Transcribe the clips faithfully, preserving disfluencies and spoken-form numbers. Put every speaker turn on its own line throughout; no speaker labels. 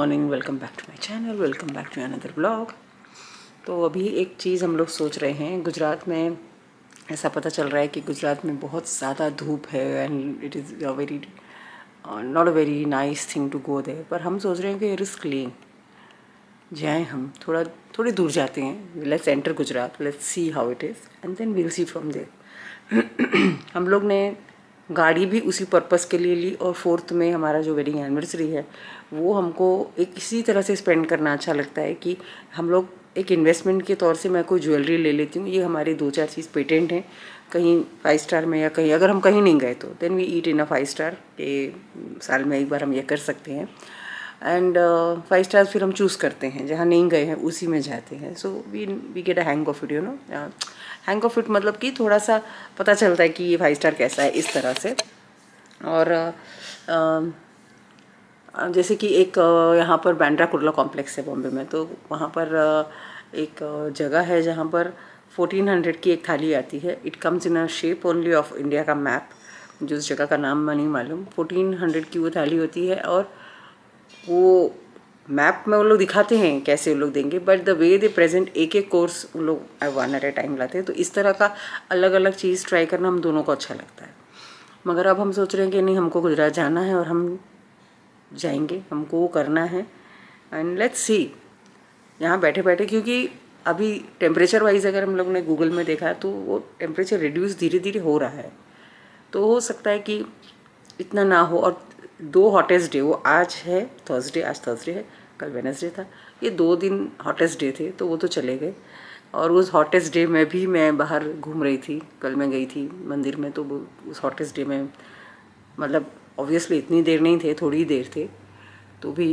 Morning, welcome back to my channel, welcome back to another blog. तो अभी एक चीज़ हम लोग सोच रहे हैं, गुजरात में ऐसा पता चल रहा है कि गुजरात में बहुत ज़्यादा धूप है and it is a very not a very nice thing to go there. पर हम सोच रहे हैं कि रिस्क लें, जाएँ हम थोड़ा थोड़ी दूर जाते हैं, let's enter Gujarat, let's see how it is and then we'll see from there. हम लोग ने गाड़ी भी उसी पर्पज़ के लिए ली और फोर्थ में हमारा जो वेडिंग एनिवर्सरी है वो हमको एक इसी तरह से स्पेंड करना अच्छा लगता है कि हम लोग एक इन्वेस्टमेंट के तौर से मैं कोई ज्वेलरी ले लेती हूँ। ये हमारे दो चार चीज़ पेटेंट हैं, कहीं फाइव स्टार में या कहीं अगर हम कहीं नहीं गए तो then we eat in a five star के साल में एक बार हम ये कर सकते हैं। एंड फाइव स्टार फिर हम चूज़ करते हैं, जहाँ नहीं गए हैं उसी में जाते हैं। So we we get a hang of it, you know. Hang of it मतलब कि थोड़ा सा पता चलता है कि ये फाइव स्टार कैसा है, इस तरह से। और uh, जैसे कि एक यहाँ पर बांद्रा कुर्ला कॉम्प्लेक्स है बॉम्बे में, तो वहाँ पर एक जगह है जहाँ पर फोर्टीन हंड्रेड की एक थाली आती है। It comes in a shape only of India का मैप, जो उस जगह का नाम मैं नहीं मालूम। फोर्टीन हंड्रेड की वो थाली होती है और वो मैप में वो लोग दिखाते हैं कैसे वो लोग देंगे, but the way they present एक एक कोर्स वो लोग वन एट ए टाइम लाते हैं। तो इस तरह का अलग अलग चीज़ ट्राई करना हम दोनों को अच्छा लगता है। मगर अब हम सोच रहे हैं कि नहीं, हमको गुजरात जाना है और हम जाएंगे, हमको वो करना है एंड लेट्स सी यहाँ बैठे बैठे। क्योंकि अभी टेम्परेचर वाइज अगर हम लोग ने गूगल में देखा तो वो टेम्परेचर रिड्यूस धीरे धीरे हो रहा है, तो हो सकता है कि इतना ना हो। और दो हॉटेस्ट डे, वो आज है थर्सडे, आज थर्सडे है, कल वेडनेसडे था, ये दो दिन हॉटेस्ट डे थे तो वो तो चले गए। और उस हॉटेस्ट डे में भी मैं बाहर घूम रही थी, कल मैं गई थी मंदिर में, तो उस हॉटेस्ट डे में मतलब ऑब्वियसली इतनी देर नहीं थे, थोड़ी ही देर थे, तो भी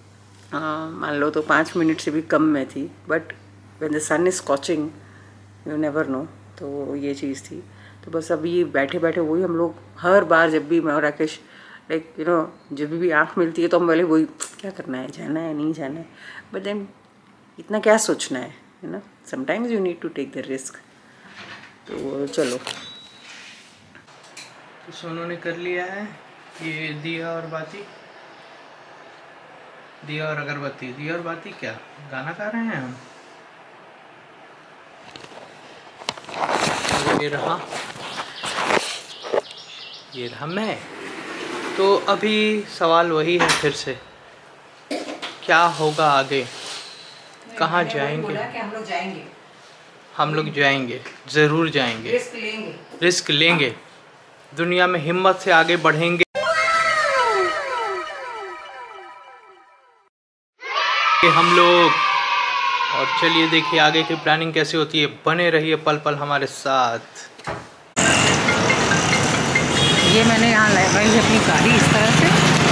मान लो तो पाँच मिनट से भी कम में थी। But when the sun is scorching you never know, तो ये चीज़ थी। तो बस अभी बैठे बैठे वही हम लोग हर बार, जब भी मैं और राकेश लाइक यू नो जब भी आँख मिलती है तो हम बोले वही क्या करना है, जाना है नहीं जाना है। बट देन इतना क्या सोचना है, है ना, sometimes you need to take the risk. तो चलो,
तो सोनू ने कर लिया है ये दिया और बाती, दिया और अगरबत्ती। दिया और बाती क्या गाना गा रहे हैं हम। ये रहा ये रहा मैं। तो अभी सवाल वही है फिर से, क्या होगा आगे, कहाँ जाएंगे।
हम लोग जाएंगे
हम लोग जाएंगे, ज़रूर जाएंगे,
रिस्क लेंगे,
रिस्क लेंगे, दुनिया में हिम्मत से आगे बढ़ेंगे हम लोग। और चलिए देखिए आगे की प्लानिंग कैसे होती है, बने रहिए पल पल हमारे साथ।
ये मैंने यहाँ लगाई है अपनी गाड़ी इस तरह से,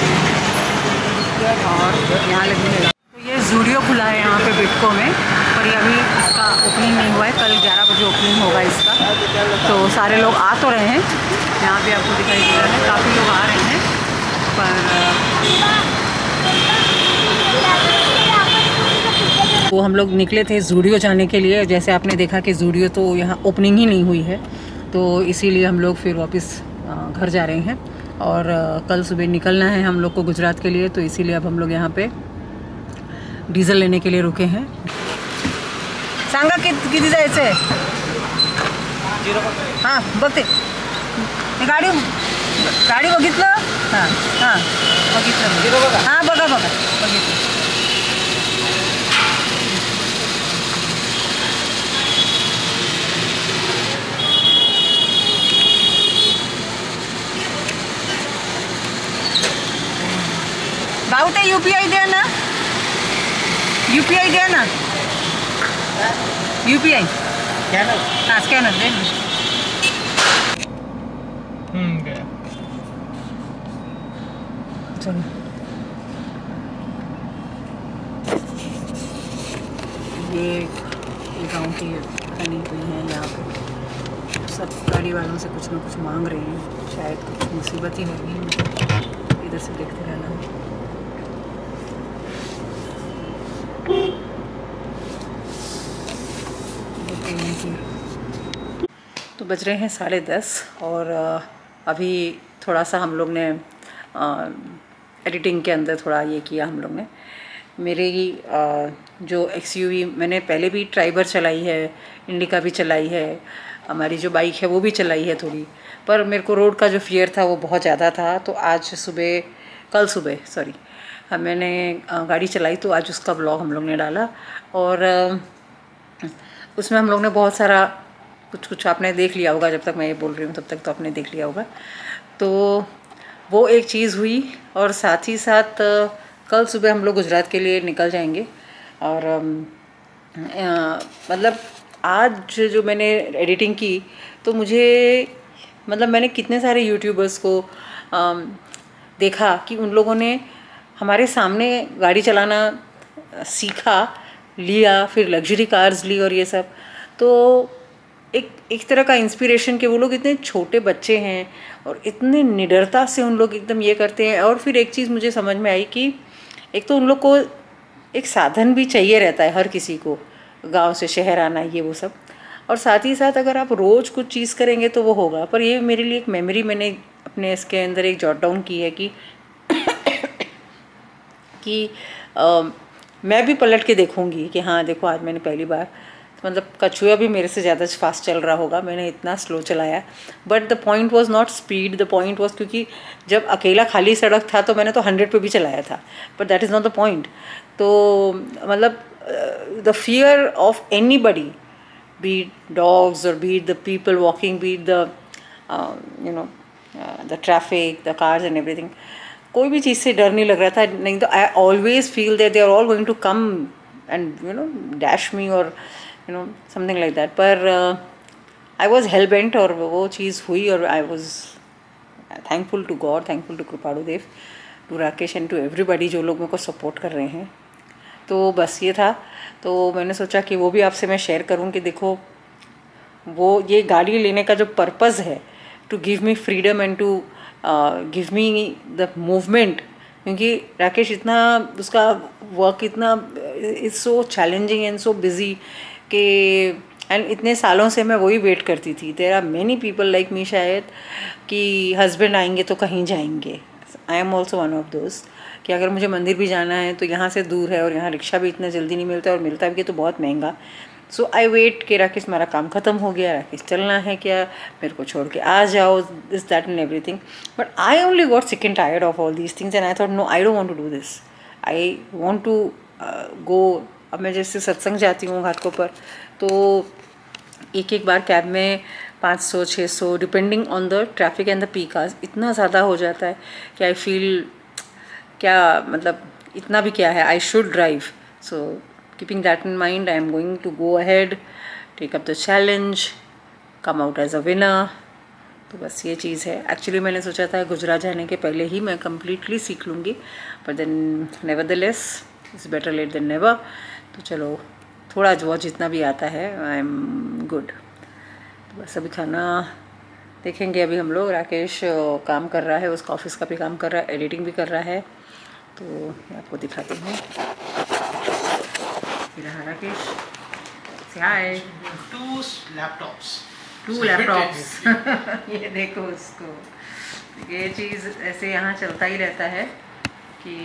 और यहाँ लगने। तो ये ज़ूडियो खुला है यहाँ पे बिटको में, पर ये अभी इसका ओपनिंग नहीं हुआ है, कल ग्यारह बजे ओपनिंग होगा इसका। तो सारे लोग आ तो रहे हैं, यहाँ पे आपको दिखाई दे रहा है काफ़ी लोग आ रहे हैं, पर वो हम लोग निकले थे ज़ूडियो जाने के लिए। जैसे आपने देखा कि ज़ूडियो तो यहाँ ओपनिंग ही नहीं हुई है, तो इसीलिए हम लोग फिर वापस घर जा रहे हैं। और कल सुबह निकलना है हम लोग को गुजरात के लिए, तो इसीलिए अब हम लोग यहाँ पे डीजल लेने के लिए रुके हैं। सांगा कित किती जायचं हां बघते गाडी गाडी बघितलं हां हां बघितलं हां बघा बघा बघितलं। भाऊ ते यूपीआई द्या ना, यूपीआई द्या ना, यूपीआई स्कैनर, हाँ स्कैनर दे।
हम्म गया।
चलो ये गांव की खड़ी हुई है, यहाँ पे सब गाड़ी वालों से कुछ ना कुछ मांग रहे हैं, शायद कुछ मुसीबत ही होगी, इधर से देखते रहना है। तो बज रहे हैं साढ़े दस और अभी थोड़ा सा हम लोग ने एडिटिंग के अंदर थोड़ा ये किया हम लोग ने मेरे जो एक्सयूवी मैंने पहले भी ट्राइबर चलाई है, इंडिका भी चलाई है, हमारी जो बाइक है वो भी चलाई है थोड़ी, पर मेरे को रोड का जो फियर था वो बहुत ज़्यादा था। तो आज सुबह कल सुबह सॉरी हम मैंने गाड़ी चलाई, तो आज उसका ब्लॉग हम लोग ने डाला और उसमें हम लोग ने बहुत सारा कुछ कुछ आपने देख लिया होगा। जब तक मैं ये बोल रही हूँ तब तक तो आपने देख लिया होगा। तो वो एक चीज़ हुई और साथ ही साथ कल सुबह हम लोग गुजरात के लिए निकल जाएंगे। और मतलब आज जो मैंने एडिटिंग की तो मुझे मतलब मैंने कितने सारे यूट्यूबर्स को आ, देखा कि उन लोगों ने हमारे सामने गाड़ी चलाना सीखा, लिया, फिर लग्जरी कार्स ली और ये सब। तो एक एक तरह का इंस्पिरेशन कि वो लोग इतने छोटे बच्चे हैं और इतने निडरता से उन लोग एकदम ये करते हैं। और फिर एक चीज़ मुझे समझ में आई कि एक तो उन लोग को एक साधन भी चाहिए रहता है, हर किसी को गांव से शहर आना ये वो सब, और साथ ही साथ अगर आप रोज़ कुछ चीज़ करेंगे तो वो होगा। पर ये मेरे लिए एक मेमोरी मैंने अपने इसके अंदर एक जॉट डाउन की है कि कि आ, मैं भी पलट के देखूंगी कि हाँ देखो आज मैंने पहली बार, मतलब कछुआ भी मेरे से ज़्यादा फास्ट चल रहा होगा, मैंने इतना स्लो चलाया। But the point was not speed, the point was क्योंकि जब अकेला खाली सड़क था तो मैंने तो हंड्रेड पे भी चलाया था, but that is not the point. तो मतलब the fear of anybody, be dogs और be the people walking, be the you know the traffic, the cars and everything, कोई भी चीज़ से डर नहीं लग रहा था। नहीं तो I always feel that they are all going to come and you know dash me और you know something like that. पर आई वॉज हेल बेंट और वो चीज़ हुई और I was thankful to God, thankful to Kripanu Dev, to Rakesh and to everybody जो लोग मेरे को सपोर्ट कर रहे हैं। तो बस ये था। तो मैंने सोचा कि वो भी आपसे मैं शेयर करूं कि देखो वो ये गाड़ी लेने का जो पर्पज़ है, to give me freedom and to give me the movement, क्योंकि राकेश इतना उसका वर्क इतना is so challenging and so busy कि एंड इतने सालों से मैं वही वेट करती थी। There are many people like me शायद कि हस्बैंड आएंगे तो कहीं जाएंगे। I am also one of दोस्त कि अगर मुझे मंदिर भी जाना है तो यहाँ से दूर है और यहाँ रिक्शा भी इतना जल्दी नहीं मिलता और मिलता भी तो बहुत महंगा। सो आई वेट कि राकेश हमारा काम ख़त्म हो गया, राकेश चलना है क्या, मेरे को छोड़ के आ जाओ, this that and everything. But I only got sick and tired of all these things and I thought no I don't want to do this, I want to go. अब मैं जैसे सत्संग जाती हूँ घाटों पर तो एक एक बार कैब में पाँच सौ छः सौ depending on the traffic and the peak hours इतना ज़्यादा हो जाता है कि आई फील क्या मतलब इतना भी क्या है, I should drive. So keeping that in mind I am going to go ahead, take up the challenge, come out as a winner. तो बस ये चीज़ है। एक्चुअली मैंने सोचा था गुजरात जाने के पहले ही मैं कम्प्लीटली सीख लूँगी, पर then nevertheless it's better late than never. तो चलो थोड़ा बहुत जितना भी आता है आई एम गुड। तो बस अभी खाना देखेंगे। अभी हम लोग राकेश काम कर रहा है, उसका ऑफिस का भी काम कर रहा है, एडिटिंग भी कर रहा है, तो मैं आपको दिखाती हूँ। Rakesh hi,
two laptops
two laptops ये देखो उसको, ये चीज़ ऐसे यहाँ चलता ही रहता है कि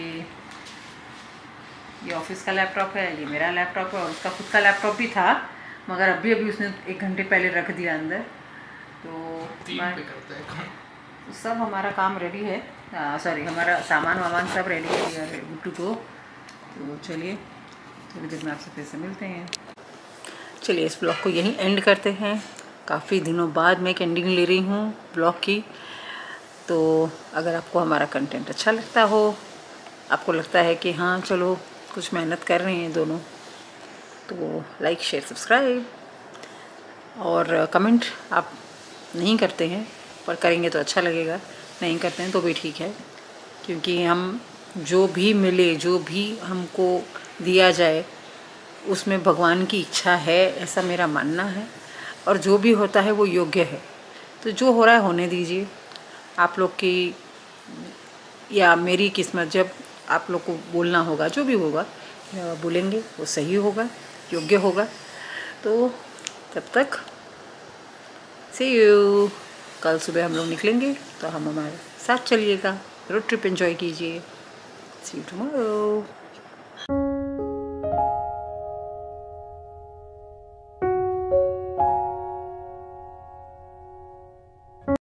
ये ऑफिस का लैपटॉप है, ये मेरा लैपटॉप है और उसका खुद का लैपटॉप भी था मगर अभी अभी उसने एक घंटे पहले रख दिया अंदर। तो तो सब हमारा काम रेडी है, सॉरी हमारा सामान वामान सब रेडी है, गुड टू गो। तो चलिए थोड़ी देर में आपसे फिर से मिलते हैं। चलिए इस ब्लॉग को यहीं एंड करते हैं। काफ़ी दिनों बाद मैं एक एंडिंग ले रही हूँ ब्लॉग की। तो अगर आपको हमारा कंटेंट अच्छा लगता हो, आपको लगता है कि हाँ चलो कुछ मेहनत कर रहे हैं दोनों, तो लाइक शेयर सब्सक्राइब और कमेंट आप नहीं करते हैं पर करेंगे तो अच्छा लगेगा, नहीं करते हैं तो भी ठीक है, क्योंकि हम जो भी मिले, जो भी हमको दिया जाए उसमें भगवान की इच्छा है, ऐसा मेरा मानना है। और जो भी होता है वो योग्य है, तो जो हो रहा है होने दीजिए। आप लोग की या मेरी किस्मत, जब आप लोग को बोलना होगा, जो भी होगा बोलेंगे वो सही होगा, योग्य होगा। तो तब तक सी यू। कल सुबह हम लोग निकलेंगे तो हम हमारे साथ चलिएगा, रोड ट्रिप एंजॉय कीजिए। See you tomorrow.
था।